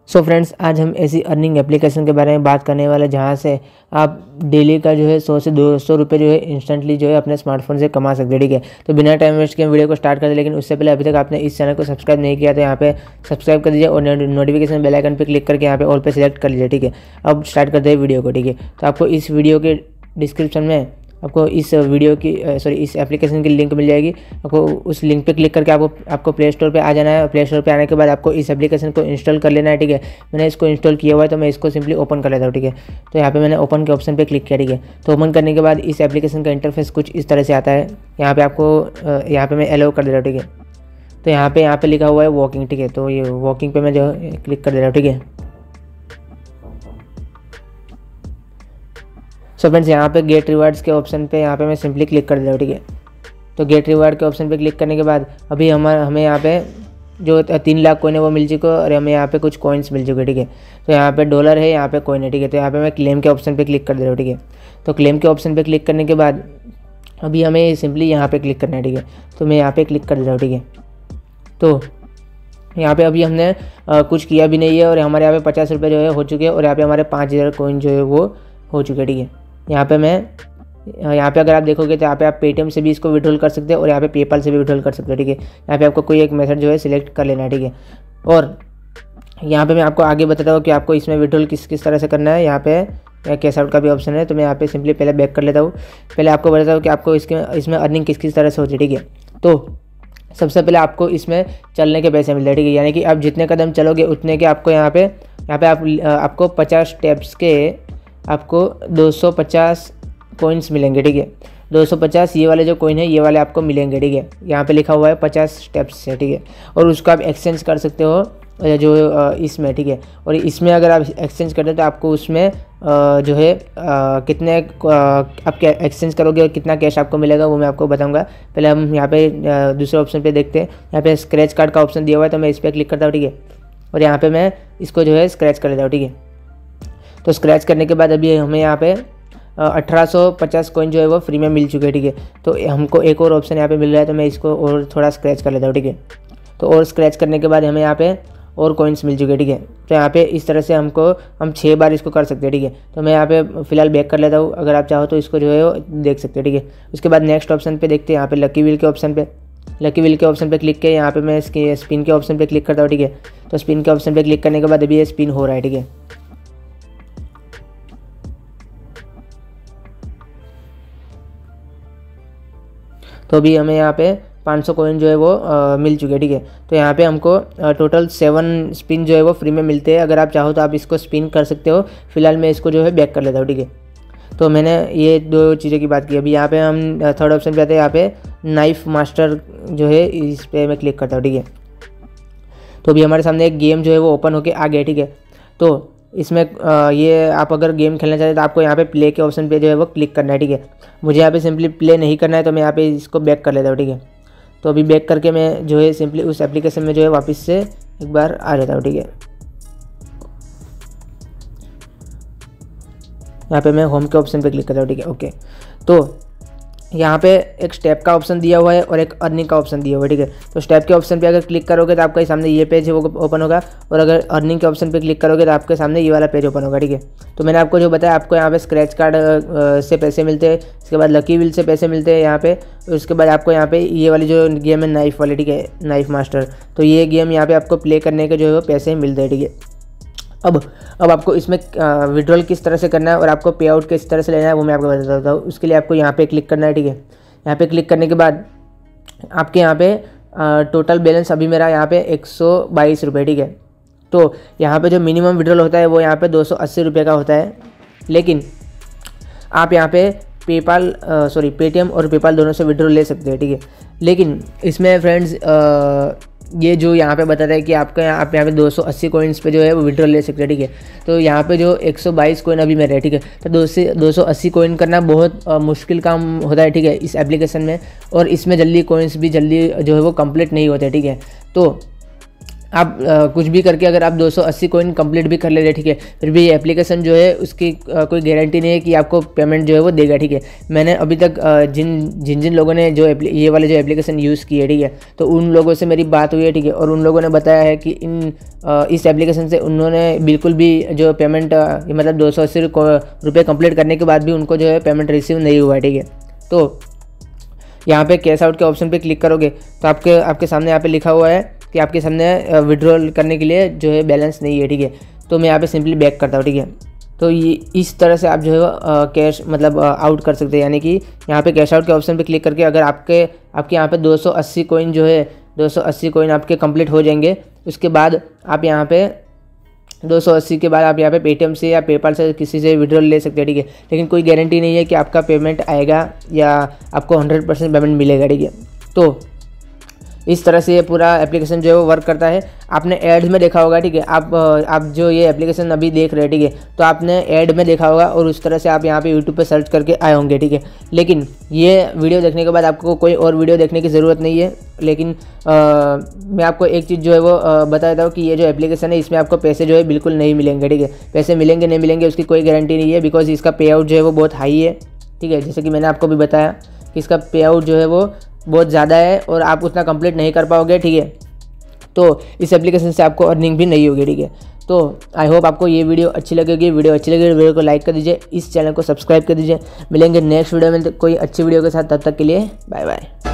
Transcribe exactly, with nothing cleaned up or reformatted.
सो so friends, आज हम ऐसी अर्निंग एप्लीकेशन के बारे में बात करने वाले जहां से आप डेली का जो है सौ से दो सौ रुपये जो है इंस्टेंटली जो है अपने स्मार्टफोन से कमा सकते हैं। ठीक है, तो बिना टाइम वेस्ट के हम वीडियो को स्टार्ट कर दे। लेकिन उससे पहले अभी तक आपने इस चैनल को सब्सक्राइब नहीं किया तो यहाँ पे सब्सक्राइब कर दीजिए और नोटिफिकेशन बेल आइकन पर क्लिक करके यहाँ पे ऑल पे सिलेक्ट कर लीजिए। ठीक है, अब स्टार्ट करते हैं वीडियो को। ठीक है, तो आपको इस वीडियो के डिस्क्रिप्शन में आपको इस वीडियो की सॉरी इस एप्लीकेशन की लिंक मिल जाएगी। आपको उस लिंक पे क्लिक करके आपको आपको प्ले स्टोर पे आ जाना है। प्ले स्टोर पे आने के बाद आपको इस एप्लीकेशन को इंस्टॉल कर लेना है। ठीक है, मैंने इसको इंस्टॉल किया हुआ है तो मैं इसको सिंपली ओपन कर लेता हूँ। ठीक है, तो यहाँ पे मैंने ओपन के ऑप्शन पे क्लिक किया। ठीक है, तो ओपन करने के बाद इस एप्लीकेशन का इंटरफेस कुछ इस तरह से आता है। यहाँ पे आपको यहाँ पे मैं एलो कर दे रहा हूँ। ठीक है, तो यहाँ पे यहाँ पे लिखा हुआ है वॉकिंग। ठीक है, तो ये वॉकिंग पे मैं जो क्लिक कर दे रहा हूँ। ठीक है, सो फ्रेंड्स, यहाँ पे गेट रिवार्ड्स के ऑप्शन पे यहाँ पे मैं सिंपली क्लिक कर दे रहा हूँ। ठीक है, तो गेट रिवार्ड के ऑप्शन पे क्लिक करने के बाद अभी हमारे हमें यहाँ पे जो तीन लाख कॉइन है वो मिल चुका है और हमें यहाँ पे कुछ कॉइन्स मिल चुके हैं। ठीक है, तो यहाँ पे डॉलर है, यहाँ पे कॉइन है। ठीक है, तो यहाँ पे मैं क्लेम के ऑप्शन पे क्लिक कर दे रहा हूँ। ठीक है, तो क्लेम के ऑप्शन पे क्लिक करने के बाद अभी हमें सिंपली यहाँ पे क्लिक करना है। ठीक है, तो मैं यहाँ पे क्लिक कर दे रहा हूँ। ठीक है, तो यहाँ पे अभी हमने आ, कुछ किया भी नहीं है और हमारे यहाँ पे पचास रुपये जो है हो चुके हैं और यहाँ पे हमारे पाँच हज़ार कॉइन जो है वो हो चुके हैं। ठीक है, यहाँ पे मैं यहाँ पे अगर आप देखोगे तो यहाँ पे आप पेटीएम से भी इसको विड्रॉल कर सकते हैं और यहाँ पे पेपाल से भी विड्रॉल कर सकते हैं। ठीक है, यहाँ पे आपको कोई एक मेथड जो है सिलेक्ट कर लेना है। ठीक है, और यहाँ पे मैं आपको आगे बताता हूँ कि आपको इसमें विड्रॉल किस किस तरह से करना है। यहाँ पे कैश आउट का भी ऑप्शन है, तो मैं यहाँ पे सिंपली पहले बैक कर लेता हूँ। पहले आपको बताता हूँ कि आपको इसके इसमें अर्निंग किस किस तरह से होती है। ठीक है, तो सबसे पहले आपको इसमें चलने के पैसे मिलते हैं। ठीक है, यानी कि आप जितने कदम चलोगे उतने के आपको यहाँ पे यहाँ पे आप आपको पचास स्टेप्स के आपको दो सौ पचास कॉइन्स मिलेंगे। ठीक है, दो सौ पचास ये वाले जो कॉइन है ये वाले आपको मिलेंगे। ठीक है, यहाँ पे लिखा हुआ है पचास स्टेप्स है। ठीक है, और उसको आप एक्सचेंज कर सकते हो जो इसमें। ठीक है, और इसमें अगर आप एक्सचेंज करते हो तो आपको उसमें जो है कितने आप एक्सचेंज करोगे और कितना कैश आपको मिलेगा वो मैं आपको बताऊंगा। पहले हम यहाँ पे दूसरे ऑप्शन पे देखते हैं। यहाँ पे स्क्रैच कार्ड का ऑप्शन दिया हुआ है तो मैं इस पर क्लिक करता हूँ। ठीक है, और यहाँ पे मैं इसको जो है स्क्रैच कर लेता हूँ। ठीक है, तो स्क्रैच करने के बाद अभी हमें यहाँ पे अठारह सौ पचास कॉइन जो है वो फ्री में मिल चुके हैं। ठीक है, तो हमको एक और ऑप्शन यहाँ पे मिल रहा है तो मैं इसको और थोड़ा स्क्रैच कर लेता हूँ। ठीक है, तो और स्क्रैच करने के बाद हमें यहाँ पे और कॉइन्स मिल चुके हैं। ठीक है, तो यहाँ पे इस तरह से हमको हम छः बार इसको कर सकते हैं। ठीक है, तो मैं यहाँ पे फिलहाल बैक कर लेता हूँ। अगर आप चाहो तो इसको जो है वो देख सकते हैं। ठीक है, उसके बाद नेक्स्ट ऑप्शन पे देखते हैं। यहाँ पे लकी व्हील के ऑप्शन पे लकी व्हील के ऑप्शन पे क्लिक किया। यहाँ पे मैं इसके स्पिन के ऑप्शन पे क्लिक करता हूँ। ठीक है, तो स्पिन के ऑप्शन पे क्लिक करने के बाद अभी ये स्पिन हो रहा है। ठीक है, तो अभी हमें यहाँ पे पाँच सौ कॉइन जो है वो आ, मिल चुके हैं। ठीक है, तो यहाँ पे हमको आ, टोटल सेवन स्पिन जो है वो फ्री में मिलते हैं। अगर आप चाहो तो आप इसको स्पिन कर सकते हो। फिलहाल मैं इसको जो है बैक कर लेता हूँ। ठीक है, तो मैंने ये दो चीज़ों की बात की। अभी यहाँ पे हम थर्ड ऑप्शन पे आते हैं। यहाँ पे नाइफ मास्टर जो है इस पर मैं क्लिक करता हूँ। ठीक है, तो अभी हमारे सामने एक गेम जो है वो ओपन होके आ गया। ठीक है, तो इसमें ये आप अगर गेम खेलना चाहते हैं तो आपको यहाँ पे प्ले के ऑप्शन पे जो है वो क्लिक करना है। ठीक है, मुझे यहाँ पे सिंपली प्ले नहीं करना है तो मैं यहाँ पे इसको बैक कर लेता हूँ। ठीक है, तो अभी बैक करके मैं जो है सिंपली उस एप्लीकेशन में जो है वापस से एक बार आ जाता हूँ। ठीक है, यहाँ पे मैं होम के ऑप्शन पे क्लिक करता हूँ। ठीक है, ओके, तो यहाँ पे एक स्टेप का ऑप्शन दिया हुआ है और एक अर्निंग का ऑप्शन दिया हुआ है। ठीक है, तो स्टेप के ऑप्शन पे अगर क्लिक करोगे तो आपके सामने ये पेज है वो ओपन होगा और अगर अर्निंग के ऑप्शन पे क्लिक करोगे तो आपके सामने ये वाला पेज ओपन होगा। ठीक है, तो मैंने आपको जो बताया, आपको यहाँ पे स्क्रैच कार्ड से पैसे मिलते हैं, इसके बाद लकी व्हील से पैसे मिलते हैं यहाँ पे, उसके बाद आपको यहाँ पे ये वाली जो गेम है नाइफ वाली, ठीक है, नाइफ मास्टर, तो ये गेम यहाँ पे आपको प्ले करने के जो है वो पैसे मिलते हैं। ठीक है, अब अब आपको इसमें विड्रॉल किस तरह से करना है और आपको पे आउट किस तरह से लेना है वो मैं आपको बता देता हूँ। उसके लिए आपको यहाँ पे क्लिक करना है। ठीक है, यहाँ पे क्लिक करने के बाद आपके यहाँ पे टोटल बैलेंस अभी मेरा यहाँ पे एक सौ बाईस रुपये। ठीक है, तो यहाँ पे जो मिनिमम विड्रॉल होता है वो यहाँ पे दो सौ अस्सी रुपये का होता है, लेकिन आप यहाँ पे पेपाल सॉरी पेटीएम और पेपाल दोनों से विड्रॉल ले सकते हैं। ठीक है, लेकिन इसमें फ्रेंड्स ये जो यहाँ पे बताता है कि आपका यहाँ आप यहाँ पे दो सौ अस्सी कॉइन्स पे जो है वो विड्रॉल ले सकते हैं। ठीक है, तो यहाँ पे जो एक सौ बाईस कॉइन अभी मेरे है। ठीक है, तो दो से दो सौ अस्सी कॉइन करना बहुत आ, मुश्किल काम होता है। ठीक है, इस एप्लीकेशन में, और इसमें जल्दी कॉइन्स भी जल्दी जो है वो कंप्लीट नहीं होते। ठीक है, तो आप आ, कुछ भी करके अगर आप दो सौ अस्सी कॉइन कंप्लीट भी कर ले रहे, ठीक है, फिर भी ये एप्लीकेशन जो है उसकी आ, कोई गारंटी नहीं है कि आपको पेमेंट जो है वो देगा, ठीक है। मैंने अभी तक आ, जिन जिन जिन लोगों ने जो ये वाले जो एप्लीकेशन यूज़ किए, ठीक है, तो उन लोगों से मेरी बात हुई है, ठीक है, और उन लोगों ने बताया है कि इन आ, इस एप्लीकेशन से उन्होंने बिल्कुल भी जो पेमेंट मतलब दो सौ अस्सी रुपये कंप्लीट करने के बाद भी उनको जो है पेमेंट रिसीव नहीं हुआ है, ठीक है। तो यहाँ पे कैश आउट के ऑप्शन पे क्लिक करोगे तो आपके आपके सामने यहाँ पे लिखा हुआ है कि आपके सामने विड्रॉल करने के लिए जो है बैलेंस नहीं है, ठीक है। तो मैं यहाँ पे सिंपली बैक करता हूँ, ठीक है। तो ये इस तरह से आप जो है कैश मतलब आउट कर सकते हैं, यानी कि यहाँ पे कैश आउट के ऑप्शन पे क्लिक करके अगर आपके आपके यहाँ पे दो सौ अस्सी कॉइन जो है दो सौ अस्सी कॉइन आपके कंप्लीट हो जाएंगे, उसके बाद आप यहाँ पे दो सौ अस्सी के बाद आप यहाँ पे पेटीएम से या पेपाल से किसी से विड्रॉल ले सकते हैं, ठीक है। लेकिन कोई गारंटी नहीं है कि आपका पेमेंट आएगा या आपको हंड्रेड परसेंट पेमेंट मिलेगा, ठीक है। तो इस तरह से ये पूरा एप्लीकेशन जो है वो वर्क करता है। आपने एड्स में देखा होगा, ठीक है, आप आप जो ये एप्लीकेशन अभी देख रहे हैं, ठीक है, तो आपने ऐड में देखा होगा और उस तरह से आप यहाँ पे यूट्यूब पे सर्च करके आए होंगे, ठीक है। लेकिन ये वीडियो देखने के बाद आपको कोई और वीडियो देखने की ज़रूरत नहीं है। लेकिन आ, मैं आपको एक चीज़ जो है वो आ, बता देता हूँ कि ये जो एप्लीकेशन है इसमें आपको पैसे जो है बिल्कुल नहीं मिलेंगे, ठीक है। पैसे मिलेंगे नहीं मिलेंगे उसकी कोई गारंटी नहीं है, बिकॉज इसका पे आउट जो है वो बहुत हाई है, ठीक है। जैसे कि मैंने आपको भी बताया कि इसका पे आउट जो है वो बहुत ज़्यादा है और आप उतना कंप्लीट नहीं कर पाओगे, ठीक है। तो इस एप्लीकेशन से आपको अर्निंग भी नहीं होगी, ठीक है। तो आई होप आपको ये वीडियो अच्छी लगेगी। वीडियो अच्छी लगेगी वीडियो को लाइक कर दीजिए, इस चैनल को सब्सक्राइब कर दीजिए। मिलेंगे नेक्स्ट वीडियो में कोई अच्छी वीडियो के साथ, तब तक के लिए बाय बाय।